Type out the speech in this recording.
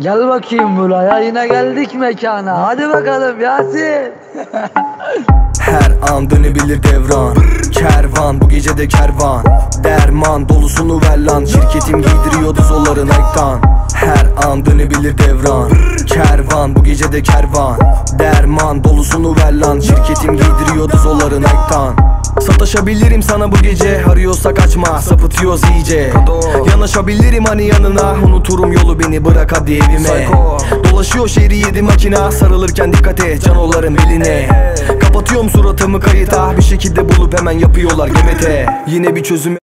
Gel bakayım buraya, yine geldik mekana. Hadi bakalım Yasin. Her an dönebilir devran. Kervan bu gece de kervan. Derman dolusunu ver lan. Şirketim giydiriyordu zolları Nike'dan. Her an dönebilir devran. Kervan bu gece de kervan. Derman dolusunu ver lan. Şirketim giydiriyordu zolları Nike'dan. Sataşabilirim sana bu gece. Arıyorsak açma, sapıtıyoruz iyice. Yanaşabilirim hani yanına. Unuturum yolu, beni bırak hadi evime. Dolaşıyor şehri 7 makina. Sarılırken dikkat et canoların beline. Kapatıyorum suratımı kayıta. Bir şekilde bulup hemen yapıyorlar GBT. Yine bir çözüm